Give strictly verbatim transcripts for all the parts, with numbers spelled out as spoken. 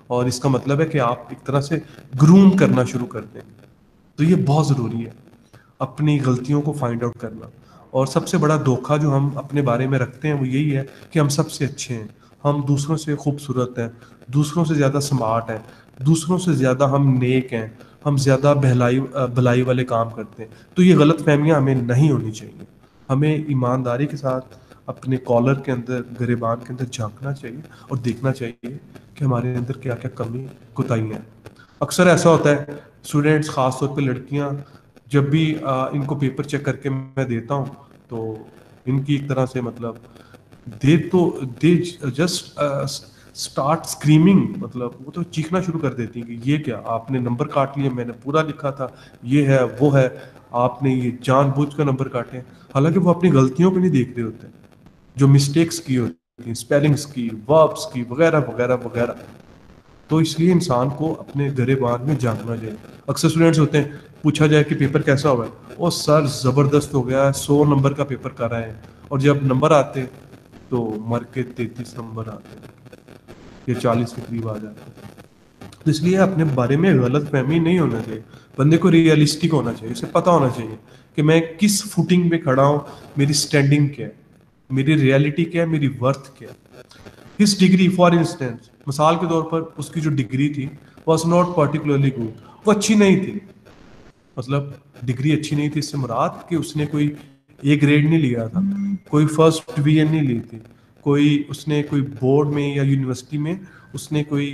और इसका मतलब है कि आप एक तरह से ग्रूम करना शुरू कर दें। तो ये बहुत ज़रूरी है अपनी गलतियों को फाइंड आउट करना। और सबसे बड़ा धोखा जो हम अपने बारे में रखते हैं वो यही है कि हम सबसे अच्छे हैं, हम दूसरों से खूबसूरत हैं, दूसरों से ज़्यादा स्मार्ट हैं, दूसरों से ज़्यादा हम नेक हैं, हम ज़्यादा बहलाई अ, भलाई वाले काम करते हैं। तो ये गलत फहमियाँ हमें नहीं होनी चाहिए। हमें ईमानदारी के साथ अपने कॉलर के अंदर, गिरेबान के अंदर झांकना चाहिए और देखना चाहिए कि हमारे अंदर क्या क्या कमी कोताही है। अक्सर ऐसा होता है, स्टूडेंट्स, खास तौर पे लड़कियां, जब भी आ, इनको पेपर चेक करके मैं देता हूँ तो इनकी एक तरह से मतलब दे तो दे जस्ट स्टार्ट स्क्रीमिंग, मतलब वो तो चीखना शुरू कर देती हैं कि ये क्या, आपने नंबर काट लिए, मैंने पूरा लिखा था, ये है वो है, आपने ये जानबूझ कर नंबर काटे हैं। हालांकि वो अपनी गलतियों को नहीं देख रहे होते, जो मिस्टेक्स की होती हैं, स्पेलिंग्स की, वर्ब्स की, वगैरह वगैरह वगैरह। तो इसलिए इंसान को अपने गिरेबान में झांकना चाहिए। अक्सर स्टूडेंट्स होते हैं, पूछा जाए कि पेपर कैसा हुआ है, ओ सर ज़बरदस्त हो गया है, सौ नंबर का पेपर कर रहे हैं, और जब नंबर आते तो मर के तैतीस नंबर आते या चालीस के करीब आ जाते हैं। तो इसलिए अपने बारे में गलत फहमी नहीं होना चाहिए, बंदे को रियलिस्टिक होना चाहिए, उसे पता होना चाहिए कि मैं किस फुटिंग पे खड़ा हूँ, मेरी स्टैंडिंग क्या है, मेरी रियलिटी क्या है, मेरी वर्थ क्या है। हिस डिग्री फॉर इंस्टेंस, मिसाल के तौर पर उसकी जो डिग्री थी वॉज नॉट पर्टिकुलरली गुड, वो अच्छी नहीं थी। मतलब डिग्री अच्छी नहीं थी इससे मुराद कि उसने कोई ए ग्रेड नहीं लिया था, कोई फर्स्ट डिवीजन नहीं ली थी, कोई उसने कोई बोर्ड में या यूनिवर्सिटी में उसने कोई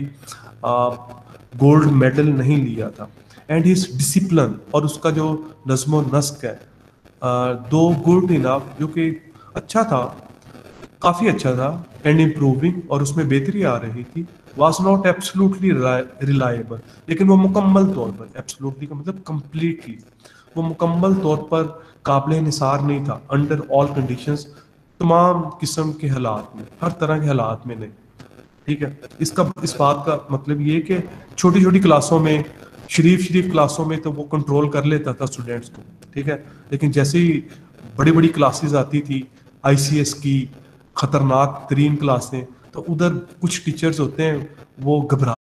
गोल्ड मेडल नहीं लिया था। एंड हिज डिसिप्लिन, और उसका जो नज्म नस्क है, दो गुड इनफ, जो कि अच्छा था, काफी अच्छा था, एंड इम्प्रूविंग, और उसमें बेहतरी आ रही थी, वाज नॉट एब्सोल्युटली रिलायबल, लेकिन वो मुकम्मल तौर पर, एब्सोल्युटली का मतलब कंप्लीटली, वो मुकम्मल तौर पर काबिल निसार नहीं था, अंडर ऑल कंडीशंस, तमाम किस्म के हालात में, हर तरह के हालात में नहीं। ठीक है, इसका इस बात का मतलब ये कि छोटी छोटी क्लासों में, शरीफ शरीफ क्लासों में तो वो कंट्रोल कर लेता था स्टूडेंट्स को, ठीक है, लेकिन जैसे ही बड़ी बड़ी क्लासेस आती थी, आईसीएस की खतरनाक तरीन क्लासें, तो उधर कुछ टीचर्स होते हैं वो घबरा